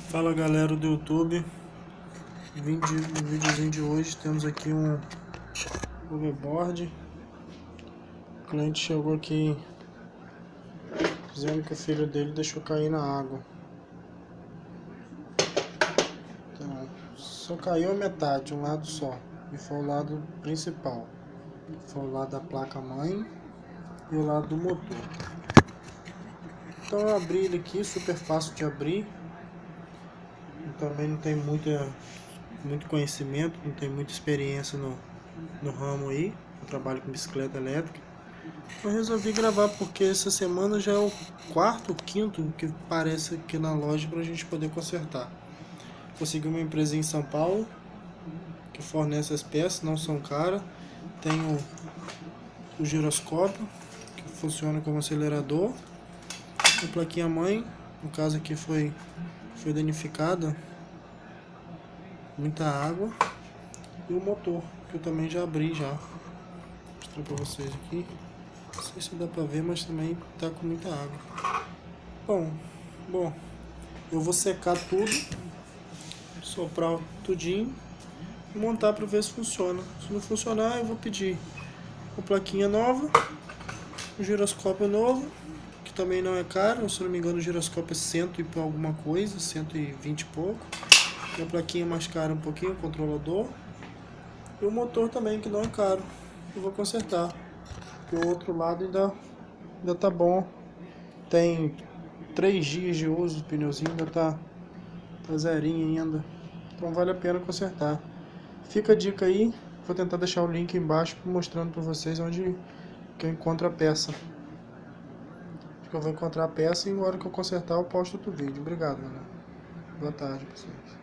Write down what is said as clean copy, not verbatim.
Fala galera do YouTube, no videozinho de hoje temos aqui um overboard. O cliente chegou aqui dizendo que o filho dele deixou cair na água. Então, só caiu a metade, um lado só, e foi o lado principal. Foi o lado da placa mãe e o lado do motor. Então eu abri ele aqui, super fácil de abrir. Também não tem muito conhecimento, não tem muita experiência no ramo aí. Eu trabalho com bicicleta elétrica. Eu resolvi gravar porque essa semana já é o quarto ou quinto que aparece aqui na loja para a gente poder consertar. Consegui uma empresa em São Paulo que fornece as peças, não são caras. Tem o giroscópio que funciona como acelerador. A plaquinha mãe, no caso aqui foi danificada, muita água. E o motor, que eu também já abri já. Vou mostrar pra vocês aqui. Não sei se dá pra ver, mas também tá com muita água. Bom, eu vou secar tudo, soprar tudinho e montar pra ver se funciona. Se não funcionar, eu vou pedir uma plaquinha nova, um giroscópio novo, que também não é caro. Se não me engano, o giroscópio é 100 e alguma coisa, 120 e pouco. E a plaquinha mais cara um pouquinho, o controlador. E o motor também, que não é caro. Eu vou consertar. Porque o outro lado ainda tá bom. Tem 3 dias de uso, o pneuzinho ainda tá zerinho ainda. Então vale a pena consertar. Fica a dica aí. Vou tentar deixar o link embaixo mostrando para vocês onde que eu encontro a peça. Acho que eu vou encontrar a peça e na hora que eu consertar eu posto outro vídeo. Obrigado, galera. Boa tarde, pessoal.